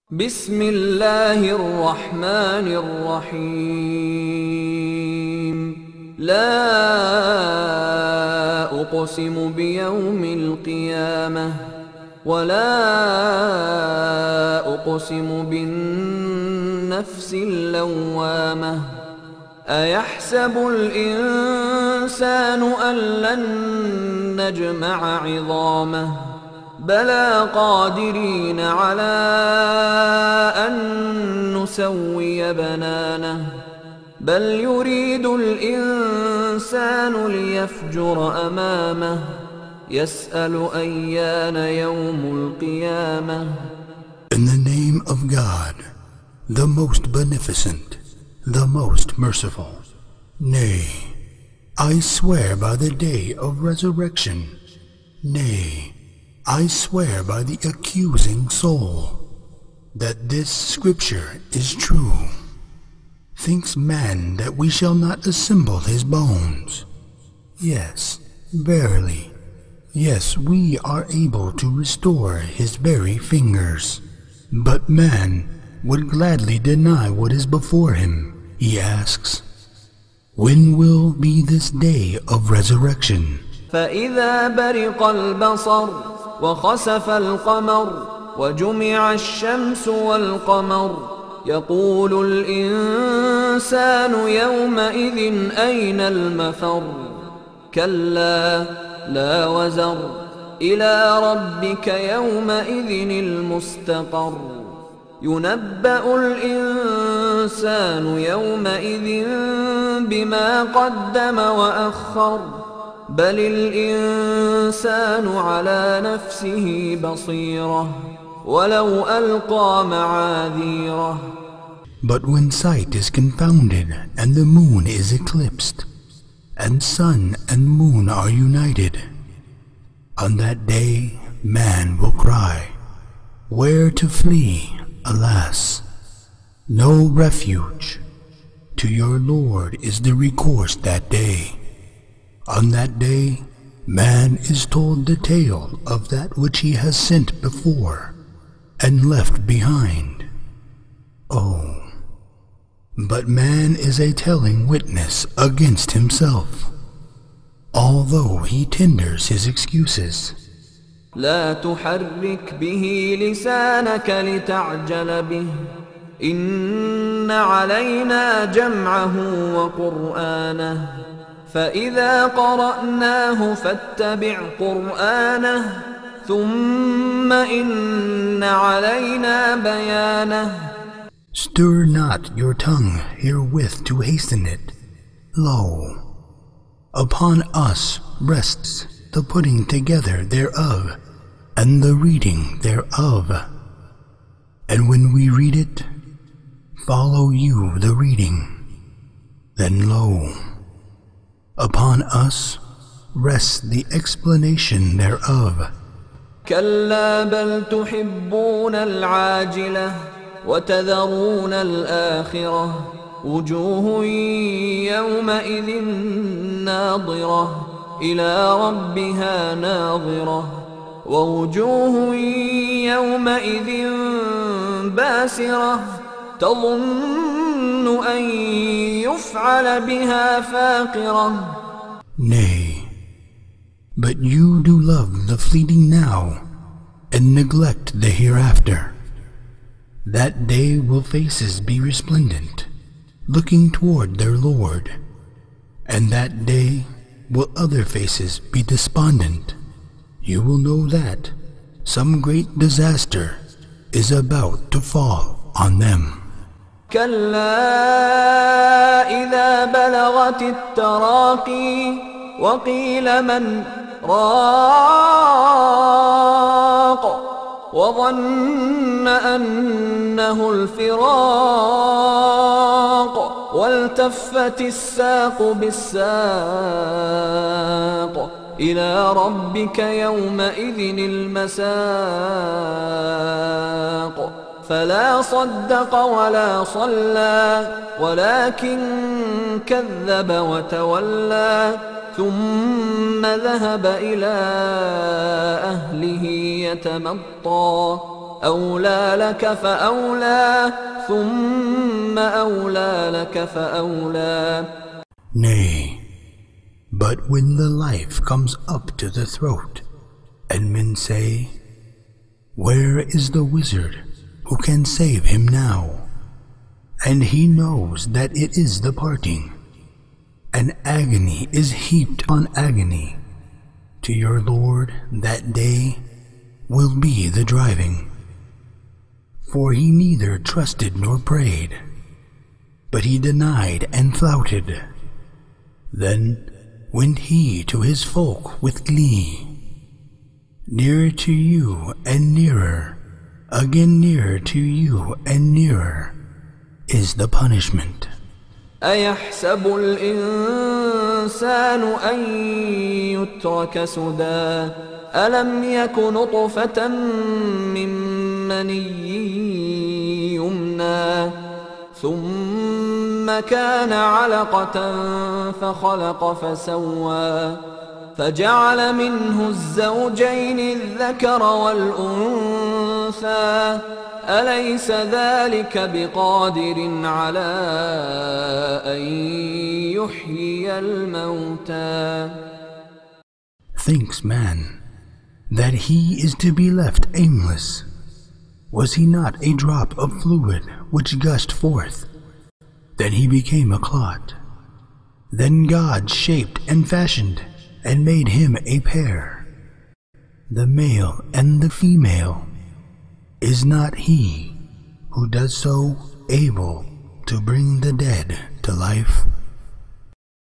بسم الله الرحمن الرحيم لا أقسم بيوم القيامة ولا أقسم بالنفس اللوامة أيحسب الإنسان أن لن نجمع عظامه بلى قادرين على أن نسوي بنانه بل يريد الإنسان ليفجر أمامه يسأل أيان يوم القيامة. In the name of God, the most beneficent, the most merciful. Nay, I swear by the day of resurrection. Nay, I swear by the accusing soul, that this scripture is true. Thinks man that we shall not assemble his bones? Yes, verily, yes, we are able to restore his very fingers. But man would gladly deny what is before him. He asks, when will be this day of resurrection? فإذا برق البصر وخسف القمر وجمع الشمس والقمر يقول الإنسان يومئذ أين المفر كلا لا وزر إلى ربك يومئذ المستقر ينبأ الإنسان يومئذ بما قدم وأخر بل الإنسان على نفسه بصيرة ولو ألقى معاذيره. But when sight is confounded and the moon is eclipsed and sun and moon are united, on that day man will cry, where to flee, alas? No refuge. To your Lord is the recourse that day. On that day, man is told the tale of that which he has sent before and left behind. Oh, but man is a telling witness against himself, although he tenders his excuses. لا تحرك به لسانك لتعجل به إن علينا جمعه وقرآنه فإذا قرأناه فاتبع قرآنه ثم إن علينا بيانه. Stir not your tongue herewith to hasten it. Lo, upon us rests the putting together thereof and the reading thereof. And when we read it, follow you the reading. Then lo, upon us rests the explanation thereof. كلا بل تحبون العاجلة وتذرون الآخرة وجوه يومئذ ناظرة إلى ربها ناظرة ووجوه يومئذ باسرة تظن أن يفعل بها فاقرة. Nay, but you do love the fleeting now and neglect the hereafter. That day will faces be resplendent, looking toward their Lord, and that day will other faces be despondent. You will know that some great disaster is about to fall on them. كلا إذا بلغت التراقي وقيل من راق وظن أنه الفراق والتفت الساق بالساق إلى ربك يومئذ المساق فلا صدق ولا صلى ولكن كذب وتولى ثم ذهب إلى أهله يتمطى أولى لك فأولى ثم أولى لك فأولى. Nay, but when the life comes up to the throat, and men say, "Where is the wizard who can save him now?" And he knows that it is the parting, and agony is heaped on agony. To your Lord that day will be the driving. For he neither trusted nor prayed, but he denied and flouted. Then went he to his folk with glee. Nearer to you and nearer, again nearer to you and nearer, is the punishment. أيحسب الإنسان أن يترك سدى ألم يك نطفة من مني يمنى ثم كان علقة فخلق فسوى فجعل منه الزوجين الذكر والأنثى أليس ذلك بقادر على أن يحيي الموتى. Thinks man that he is to be left aimless? Was he not a drop of fluid which gushed forth? Then he became a clot. Then God shaped and fashioned and made him a pair, the male and the female. Is not he who does so able to bring the dead to life?